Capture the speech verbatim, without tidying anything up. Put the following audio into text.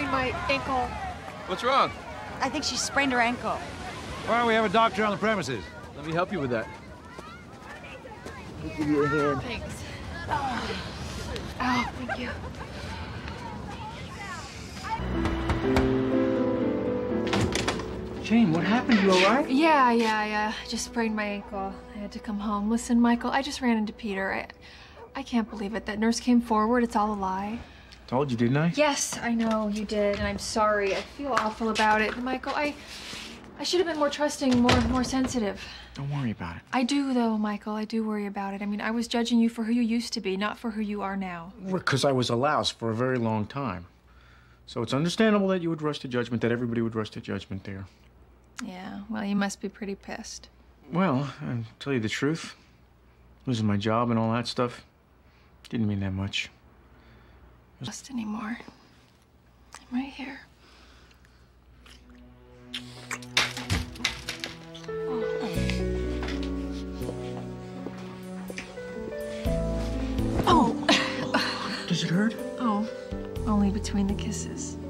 sprained my ankle. What's wrong? I think she sprained her ankle. Why don't we have a doctor on the premises? Let me help you with that. I'll give you a hand. Thanks. Oh, oh thank you. Jane, what happened? You all right? Yeah, yeah, yeah. Just sprained my ankle. I had to come home. Listen, Michael, I just ran into Peter. I, I can't believe it. That nurse came forward. It's all a lie. Told you, didn't I? Yes, I know you did, and I'm sorry. I feel awful about it. Michael, I, I should have been more trusting, more, more sensitive. Don't worry about it. I do, though, Michael. I do worry about it. I mean, I was judging you for who you used to be, not for who you are now. Because I was a louse for a very long time. So it's understandable that you would rush to judgment, that everybody would rush to judgment there. Yeah, well, you must be pretty pissed. Well, I'll tell you the truth. Losing my job and all that stuff didn't mean that much. Just anymore. I'm right here. Oh. Does it hurt? Oh, only between the kisses.